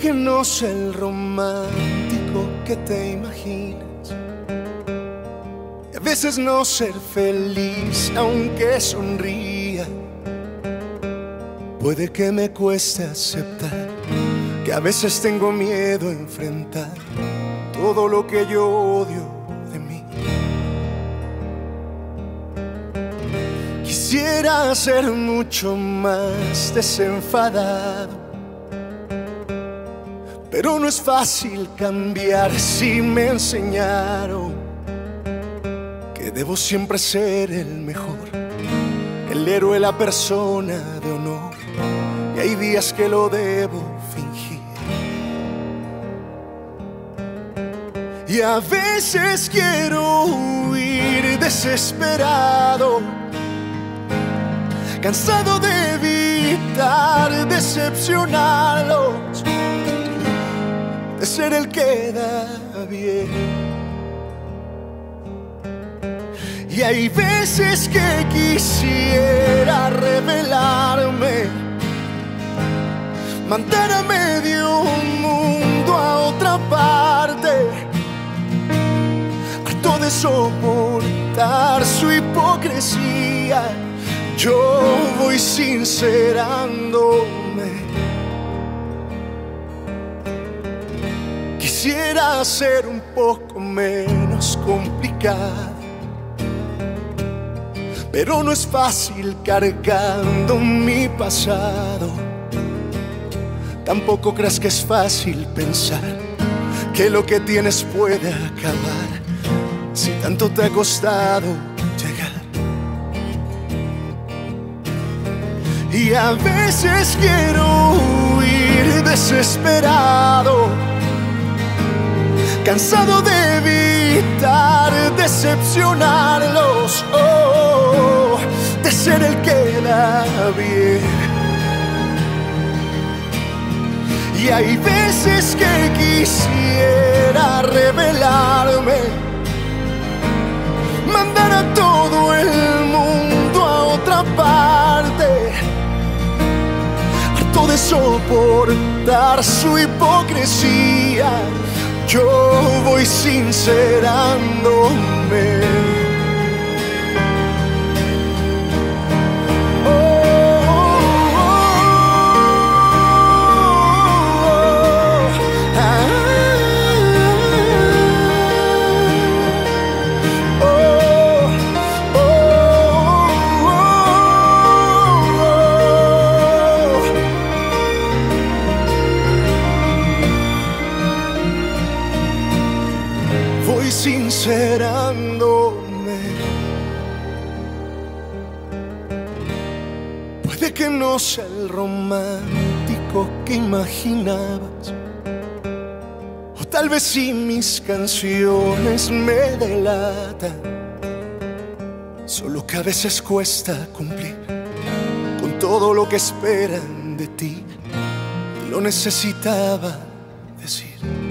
que no soy el romántico que te imaginas. Y a veces no ser feliz aunque sonría. Puede que me cueste aceptar que a veces tengo miedo a enfrentar todo lo que yo odio de mí. Quisiera ser mucho más desenfadado, pero no es fácil cambiar. Si me enseñaron que debo siempre ser el mejor, el héroe, la persona de honor, y hay días que lo debo fingir. Y a veces quiero huir desesperado, cansado de evitar decepcionarlos, de ser el que da bien. Y hay veces que quisiera revelarme, mandar a medio mundo a otra parte, harto de soportar su hipocresía. Yo voy sincerándome. Quisiera ser un poco menos complicado, pero no es fácil cargando mi pasado. Tampoco creas que es fácil pensar que lo que tienes puede acabar, si tanto te ha costado llegar. Y a veces quiero huir desesperado, cansado de evitar decepcionarlos, de ser el que da bien. Y hay veces que quisiera revelarme, mandar a todo el mundo a otra parte, harto de soportar su hipocresía. Yo voy sincerándome. Voy sincerándome. Puede que no sea el romántico que imaginabas, o tal vez sí mis canciones me delatan, solo que a veces cuesta cumplir con todo lo que esperan de ti. Lo necesitaba decir.